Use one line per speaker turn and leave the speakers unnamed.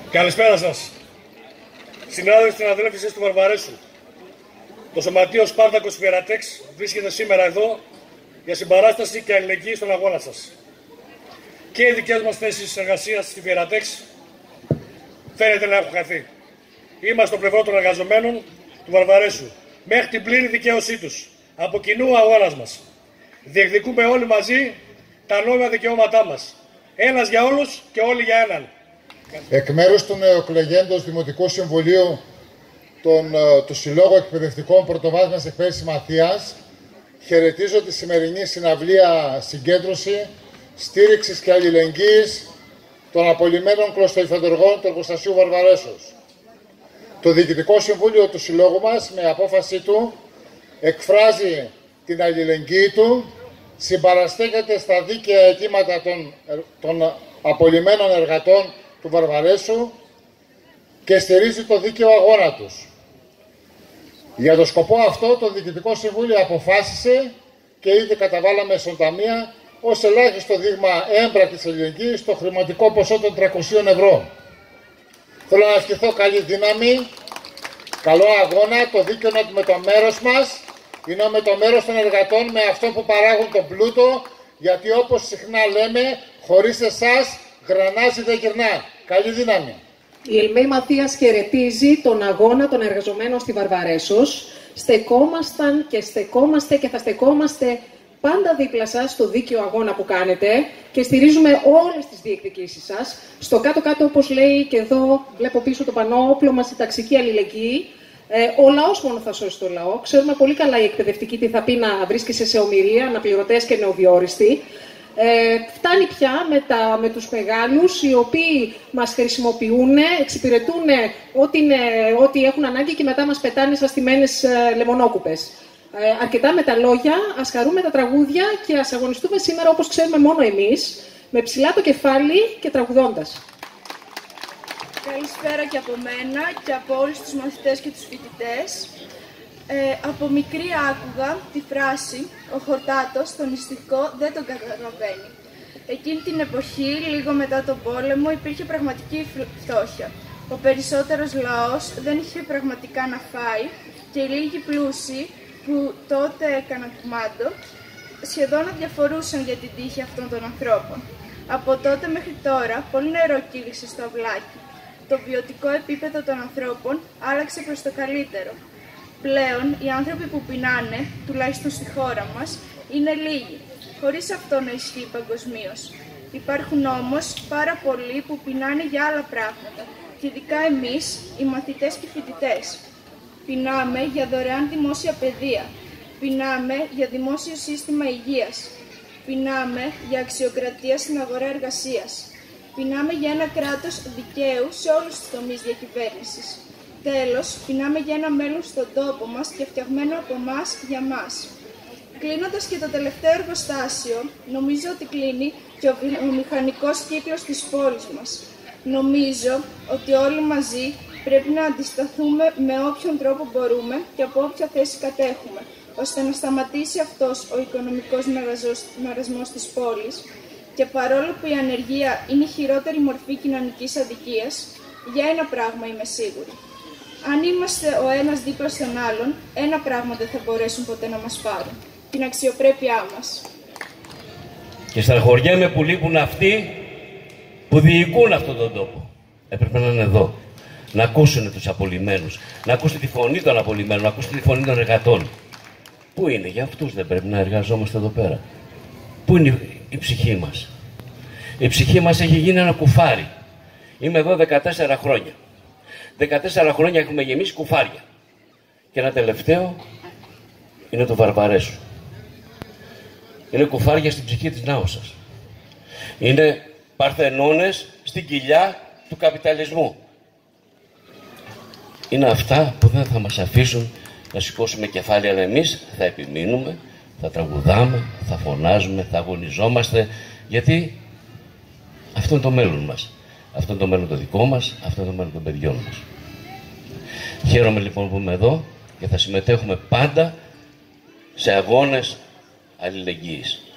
Καλησπέρα σας. Συνάδελφοι στην αδέλφισης του Βαρβαρέσου. Το Σωματείο Σπάρτακος Φιερατέξ βρίσκεται σήμερα εδώ για συμπαράσταση και αλληλεγγύη στον αγώνα σας. Και οι δικές μας θέσεις εργασίας στη Φιερατέξ φαίνεται να έχουν χαθεί. Είμαστε στο πλευρό των εργαζομένων του Βαρβαρέσου μέχρι την πλήρη δικαίωσή τους. Από κοινού ο αγώνας μας. Διεκδικούμε όλοι μαζί τα νόμιμα δικαιώματά μας. Ένας για όλους και όλοι για έναν.
Εκ μέρους του νεοεκλεγέντος Δημοτικού Συμβουλίου του Συλλόγου Εκπαιδευτικών Πρωτοβάθμιας Εκπαίδευσης Μαθίας, χαιρετίζω τη σημερινή συναυλία συγκέντρωση, στήριξης και αλληλεγγύης των απολυμμένων κλωστοϊφαντουργών του εργοστασίου Βαρβαρέσους. Το Διοικητικό Συμβούλιο του Συλλόγου μας, με απόφαση του, εκφράζει την αλληλεγγύη του, συμπαραστέκεται στα δίκαια αιτήματα των απολυμμένων εργατών του Βαρβαρέσου και στηρίζει το δίκαιο αγώνα τους. Για τον σκοπό αυτό, το Διοικητικό Συμβούλιο αποφάσισε και ήδη καταβάλαμε στον ταμεία ως ελάχιστο δείγμα έμπρακτης αλληλεγγύης το χρηματικό ποσό των 300 ευρώ. Θέλω να ευχηθώ καλή δύναμη, καλό αγώνα, το δίκαιο είναι με το μέρος μας, είναι με το μέρος των εργατών, με αυτό που παράγουν τον πλούτο, γιατί όπως συχνά λέμε, χωρίς εσάς γρανάζι δεν γυρνά. Καλή δύναμη.
Η ΕΛΜΕΗ Μαθίας χαιρετίζει τον αγώνα των εργαζομένων στη Βαρβαρέσος. Στεκόμασταν και στεκόμαστε και θα στεκόμαστε πάντα δίπλα σας στο δίκαιο αγώνα που κάνετε και στηρίζουμε όλες τις διεκδικήσεις σας. Στο κάτω-κάτω, όπως λέει και εδώ, βλέπω πίσω το πανό, όπλο μας η ταξική αλληλεγγύη. Ο λαός μόνο θα σώσει το λαό. Ξέρουμε πολύ καλά οι εκπαιδευτικοί τι θα πει να βρίσκεσαι σε ομηρία, αναπληρωτές και νεοδιόριστοι. Φτάνει πια με τους μεγάλους, οι οποίοι μας χρησιμοποιούν, εξυπηρετούν ό,τι έχουν ανάγκη και μετά μας πετάνε σαν στημένες λεμονόκουπες. Αρκετά με τα λόγια, ας χαρούμε τα τραγούδια και ας αγωνιστούμε σήμερα όπως ξέρουμε μόνο εμείς, με ψηλά το κεφάλι και τραγουδώντας.
Καλησπέρα και από μένα και από όλους τους μαθητές και τους φοιτητές. Από μικρή άκουγα τη φράση «Ο χορτάτος στο νηστικό δεν τον καταλαβαίνει». Εκείνη την εποχή, λίγο μετά τον πόλεμο, υπήρχε πραγματική φτώχεια. Ο περισσότερος λαός δεν είχε πραγματικά να φάει και οι λίγοι πλούσιοι που τότε έκαναν κουμάντο σχεδόν αδιαφορούσαν για την τύχη αυτών των ανθρώπων. Από τότε μέχρι τώρα, πολύ νερό κύλησε στο αυλάκι. Το βιωτικό επίπεδο των ανθρώπων άλλαξε προς το καλύτερο. Πλέον, οι άνθρωποι που πεινάνε, τουλάχιστον στη χώρα μας, είναι λίγοι, χωρίς αυτό να ισχύει παγκοσμίως. Υπάρχουν όμως πάρα πολλοί που πεινάνε για άλλα πράγματα, και ειδικά εμείς, οι μαθητές και φοιτητές. Πεινάμε για δωρεάν δημόσια παιδεία. Πεινάμε για δημόσιο σύστημα υγείας. Πεινάμε για αξιοκρατία στην αγορά εργασίας. Πεινάμε για ένα κράτος δικαίου σε όλους τους τομείς διακυβέρνησης. Τέλος, πεινάμε για ένα μέλλον στον τόπο μας και φτιαγμένο από εμάς για μας. Κλείνοντας και το τελευταίο εργοστάσιο, νομίζω ότι κλείνει και ο βιομηχανικός κύκλος της πόλης μας. Νομίζω ότι όλοι μαζί πρέπει να αντισταθούμε με όποιον τρόπο μπορούμε και από όποια θέση κατέχουμε, ώστε να σταματήσει αυτός ο οικονομικός μαρασμός της πόλης. Και παρόλο που η ανεργία είναι η χειρότερη μορφή κοινωνικής αδικίας, για ένα πράγμα είμαι σίγουρη. Αν είμαστε ο ένας δίπλα στον άλλον, ένα πράγμα δεν θα μπορέσουν ποτέ να μας πάρουν. Την αξιοπρέπειά μας.
Και στεναχωριέμαι που λείπουν αυτοί που διοικούν αυτόν τον τόπο. Έπρεπε να είναι εδώ. Να ακούσουν τους απολυμμένους. Να ακούσουν τη φωνή των απολυμμένων. Να ακούσουν τη φωνή των εργατών. Πού είναι, για αυτούς δεν πρέπει να εργαζόμαστε εδώ πέρα. Πού είναι η ψυχή μας. Η ψυχή μας έχει γίνει ένα κουφάρι. Είμαι εδώ 14 χρόνια. 14 χρόνια έχουμε γεμίσει κουφάρια. Και ένα τελευταίο είναι το Βαρβαρέσου. Είναι κουφάρια στην ψυχή της Νάωσας. Είναι παρθενώνες στην κοιλιά του καπιταλισμού. Είναι αυτά που δεν θα μας αφήσουν να σηκώσουμε κεφάλι, αλλά εμείς θα επιμείνουμε, θα τραγουδάμε, θα φωνάζουμε, θα αγωνιζόμαστε, γιατί αυτό είναι το μέλλον μας. Αυτό είναι το μέλλον το δικό μας, αυτό είναι το μέλλον των παιδιών μας. Χαίρομαι λοιπόν που είμαι εδώ και θα συμμετέχουμε πάντα σε αγώνες αλληλεγγύης.